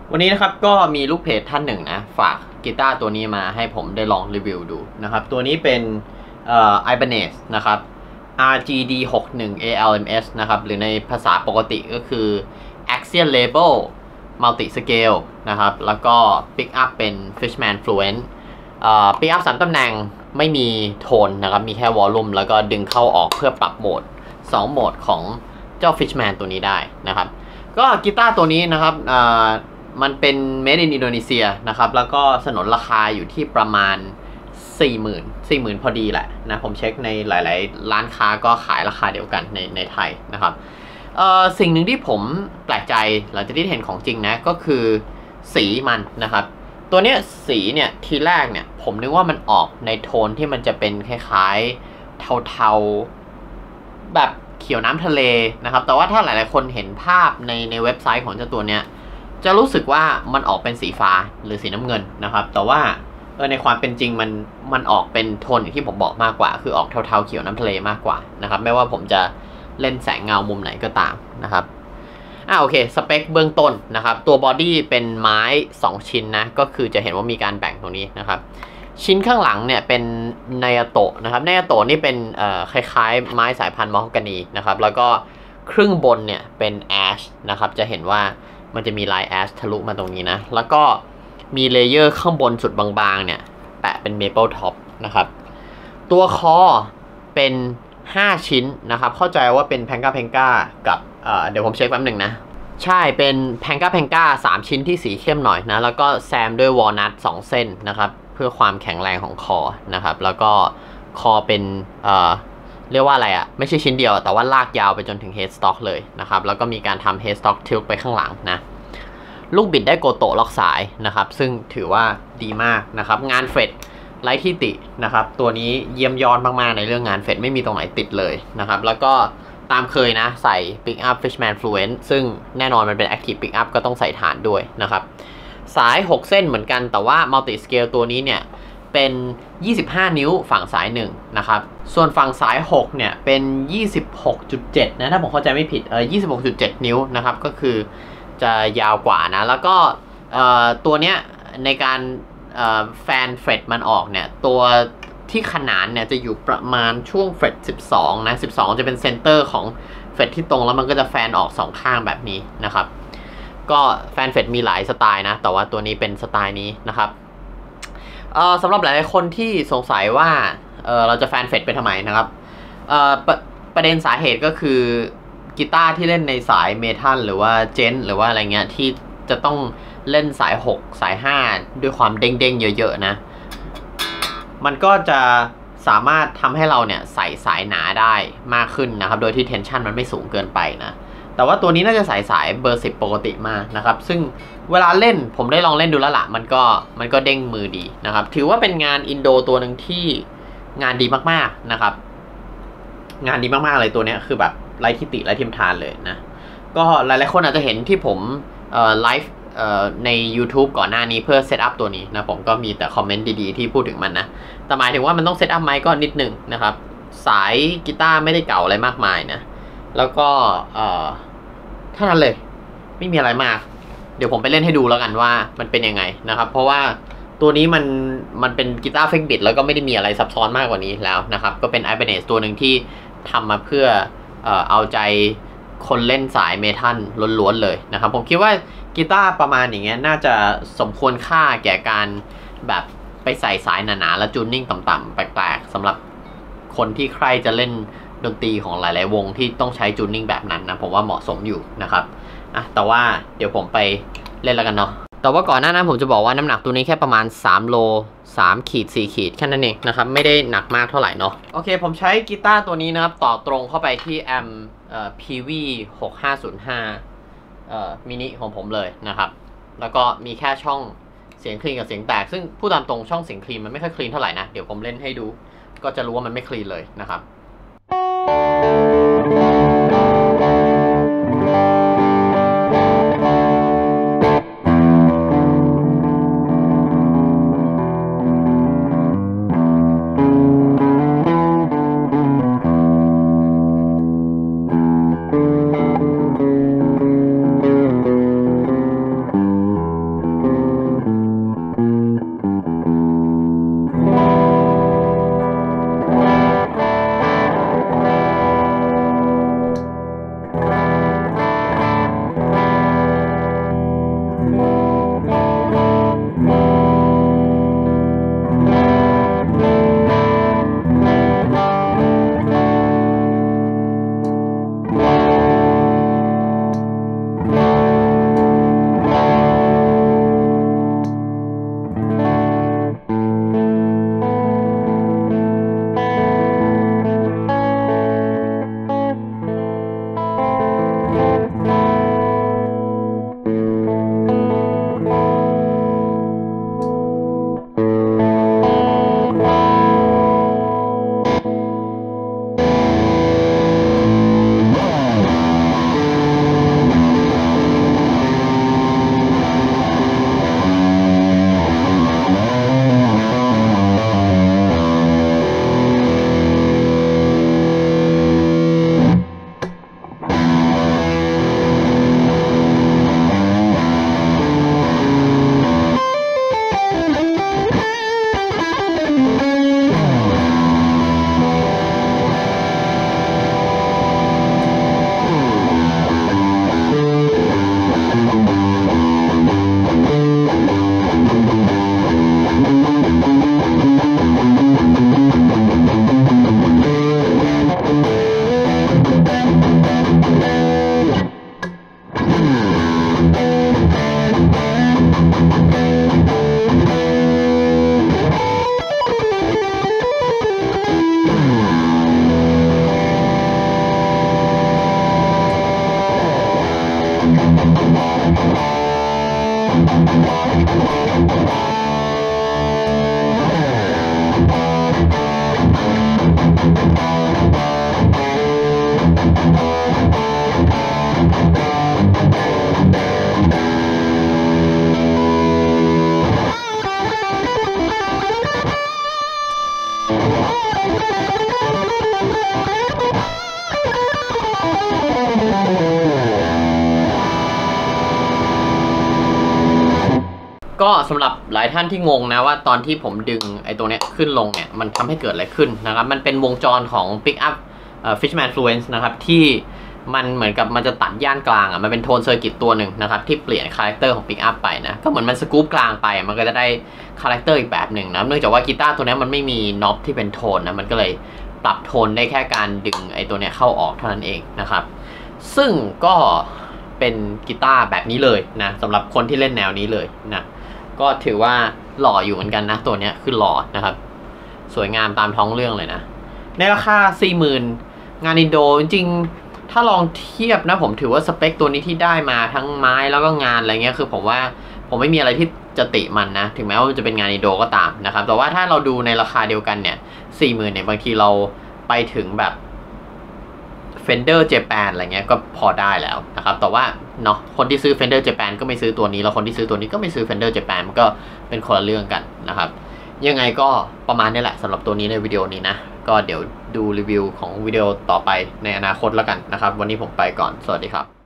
วันนี้นะครับก็มีลูกเพจท่านหนึ่งนะฝากกีตาร์ตัวนี้มาให้ผมได้ลองรีวิวดูนะครับตัวนี้เป็นIbanez นะครับ RGD 61 ALMS นะครับหรือในภาษาปกติก็คือ Axial Label Multi Scale นะครับแล้วก็ Pick Up เป็น Fishman Fluent Pick Up 3 ตำแหน่งไม่มีโทนนะครับมีแค่วอลลุ่มแล้วก็ดึงเข้าออกเพื่อปรับโหมด2โหมดของเจ้า Fishman ตัวนี้ได้นะครับก็กีตาร์ตัวนี้นะครับมันเป็น made in Indonesia นะครับแล้วก็สนนราคาอยู่ที่ประมาณ 40,000 พอดีแหละนะผมเช็คในหลายๆร้านค้าก็ขายราคาเดียวกันในไทยนะครับสิ่งหนึ่งที่ผมแปลกใจหลังจากที่เห็นของจริงนะก็คือสีมันนะครับตัวเนี้ยสีเนี่ยทีแรกเนี่ยผมนึกว่ามันออกในโทนที่มันจะเป็นคล้ายๆเทาๆแบบเขียวน้ำทะเลนะครับแต่ว่าถ้าหลายๆคนเห็นภาพในเว็บไซต์ของเจ้าตัวเนี้ยจะรู้สึกว่ามันออกเป็นสีฟ้าหรือสีน้ำเงินนะครับแต่ว่าในความเป็นจริงมันออกเป็นโทนที่ผมบอกมากกว่าคือออกเทาๆเขียวน้ำทะเลมากกว่านะครับไม่ว่าผมจะเล่นแสงเงามุมไหนก็ตามนะครับโอเคสเปคเบื้องต้นนะครับตัวบอดี้เป็นไม้2ชิ้นนะก็คือจะเห็นว่ามีการแบ่งตรงนี้นะครับชิ้นข้างหลังเนี่ยเป็นไนอาโตะนะครับไนอาโตะนี่เป็นคล้ายๆไม้สายพันธุ์มอฮอกกานีนะครับแล้วก็ครึ่งบนเนี่ยเป็นแอชนะครับจะเห็นว่ามันจะมีลายแอชทะลุมาตรงนี้นะแล้วก็มีเลเยอร์ข้างบนสุดบางๆเนี่ยแปะเป็นเมเปิลท็อปนะครับตัวคอเป็น5ชิ้นนะครับเข้าใจว่าเป็นแพงก้ากับเดี๋ยวผมเช็คแป๊บหนึ่งนะใช่เป็นแพงก้า3ชิ้นที่สีเข้มหน่อยนะแล้วก็แซมด้วยวอลนัท2เส้นนะครับเพื่อความแข็งแรงของคอนะครับแล้วก็คอเป็นเรียกว่าอะไรอะไม่ใช่ชิ้นเดียวแต่ว่าลากยาวไปจนถึง headstock เลยนะครับแล้วก็มีการทำ headstock tilt ไปข้างหลังนะลูกบิดได้โกโตะล็อกสายนะครับซึ่งถือว่าดีมากนะครับงานเฟดไร้ที่ตินะครับตัวนี้เยี่ยมยอดมากๆในเรื่องงานเฟดไม่มีตรงไหนติดเลยนะครับแล้วก็ตามเคยนะใส่ Pick Up Fishman Fluent ซึ่งแน่นอนมันเป็น Active Pick Up ก็ต้องใส่ฐานด้วยนะครับสาย6เส้นเหมือนกันแต่ว่า Multi Scale ตัวนี้เนี่ยเป็น25นิ้วฝั่งสาย1นะครับส่วนฝั่งสาย6เนี่ยเป็น 26.7 นะถ้าผมเข้าใจไม่ผิด26.7 นิ้วนะครับก็คือจะยาวกว่านะแล้วก็ตัวเนี้ยในการแฟนเฟรตมันออกเนี่ยตัวที่ขนานเนี่ยจะอยู่ประมาณช่วงเฟรต12นะ12จะเป็นเซนเตอร์ของเฟรตที่ตรงแล้วมันก็จะแฟนออก2ข้างแบบนี้นะครับก็แฟนเฟรตมีหลายสไตล์นะแต่ว่าตัวนี้เป็นสไตล์นี้นะครับสำหรับหลายๆคนที่สงสัยว่าเราจะแฟนเฟรตไปทำไมนะครับประเด็นสาเหตุก็คือกีตาร์ที่เล่นในสายเมทัลหรือว่าเจนหรือว่าอะไรเงี้ยที่จะต้องเล่นสาย6สาย5ด้วยความเด้งๆเยอะๆนะมันก็จะสามารถทำให้เราเนี่ยใส่สายหนาได้มากขึ้นนะครับโดยที่เทนชันมันไม่สูงเกินไปนะแต่ว่าตัวนี้น่าจะใส่สายเบอร์10ปกติมากนะครับซึ่งเวลาเล่นผมได้ลองเล่นดูแล้วล่ะมันก็เด้งมือดีนะครับถือว่าเป็นงานอินโดตัวหนึ่งที่งานดีมากๆนะครับงานดีมากๆเลยตัวนี้คือแบบไร้ที่ติไร้ทิมทานเลยนะก็หลายๆคนอาจจะเห็นที่ผมไลฟ์ใน YouTube ก่อนหน้านี้เพื่อเซตอัพตัวนี้นะผมก็มีแต่คอมเมนต์ดีๆที่พูดถึงมันนะแต่หมายถึงว่ามันต้องเซตอัพไหมก็นิดหนึ่งนะครับสายกีตาร์ไม่ได้เก่าอะไรมากมายนะแล้วก็เท่านั้นเลยไม่มีอะไรมากเดี๋ยวผมไปเล่นให้ดูแล้วกันว่ามันเป็นยังไงนะครับเพราะว่าตัวนี้มันเป็นกีตาร์เฟกบิดแล้วก็ไม่ได้มีอะไรซับซ้อนมากกว่านี้แล้วนะครับก็เป็น Ibanez ตัวหนึ่งที่ทำมาเพื่อเอาใจคนเล่นสายเมทัลล้วนๆเลยนะครับผมคิดว่ากีตาร์ประมาณอย่างเงี้ยน่าจะสมควรค่าแก่การแบบไปใส่สายหนาๆแล้วจูนนิ่งต่ำๆแปลกๆสำหรับคนที่ใครจะเล่นดนตรีของหลายๆวงที่ต้องใช้จูนนิ่งแบบนั้นนะผมว่าเหมาะสมอยู่นะครับแต่ว่าเดี๋ยวผมไปเล่นแล้วกันเนาะแต่ว่าก่อนหน้านั้นผมจะบอกว่าน้ำหนักตัวนี้แค่ประมาณ3โล3ขีด4ขีดแค่นั้นเองนะครับไม่ได้หนักมากเท่าไหร่เนาะโอเคผมใช้กีตาร์ตัวนี้นะครับต่อตรงเข้าไปที่แอมป์PV 6505มินิของผมเลยนะครับแล้วก็มีแค่ช่องเสียงคลีนกับเสียงแตกซึ่งพูดตามตรงช่องเสียงคลีนมันไม่ค่อยคลีนเท่าไหร่นะเดี๋ยวผมเล่นให้ดูก็จะรู้ว่ามันไม่คลีนเลยนะครับก็สำหรับหลายท่านที่งงนะว่าตอนที่ผมดึงไอ้ตัวเนี้ยขึ้นลงเนี่ยมันทำให้เกิดอะไรขึ้นนะครับมันเป็นวงจรของ Pick Up Fishman Fluence นะครับที่มันเหมือนกับมันจะตัดย่านกลางอ่ะมันเป็นโทนเซอร์กิตตัวหนึ่งนะครับที่เปลี่ยนคาแรคเตอร์ของ Pick Up ไปนะก็เหมือนมันสกู๊ปกลางไปมันก็จะได้คาแรคเตอร์อีกแบบหนึ่งนะเนื่องจากว่ากีตาร์ตัวนี้มันไม่มีน็อปที่เป็นโทนนะมันก็เลยปรับโทนได้แค่การดึงไอ้ตัวเนี้ยเข้าออกเท่านั้นเองนะครับซึ่งก็เป็นกีตาร์แบบนี้เลยนะสำหรับคนที่เล่นแนวนี้เลยนะก็ถือว่าหล่ออยู่เหมือนกันนะตัวนี้คือหล่อนะครับสวยงามตามท้องเรื่องเลยนะในราคา 40,000 งานอินโดจริงๆถ้าลองเทียบนะผมถือว่าสเปคตัวนี้ที่ได้มาทั้งไม้แล้วก็งานอะไรเงี้ยคือผมว่าผมไม่มีอะไรที่จะติมันนะถึงแม้ว่ามันจะเป็นงานอินโดก็ตามนะครับแต่ว่าถ้าเราดูในราคาเดียวกันเนี่ย 40,000 เนี่ยบางทีเราไปถึงแบบ Fender Japan อะไรเงี้ยก็พอได้แล้วนะครับแต่ว่าเนาะคนที่ซื้อ Fender Japan ก็ไม่ซื้อตัวนี้แล้วคนที่ซื้อตัวนี้ก็ไม่ซื้อ Fender Japan มันก็เป็นคนละเรื่องกันนะครับยังไงก็ประมาณนี้แหละสำหรับตัวนี้ในวิดีโอนี้นะก็เดี๋ยวดูรีวิวของวิดีโอต่อไปในอนาคตแล้วกันนะครับวันนี้ผมไปก่อนสวัสดีครับ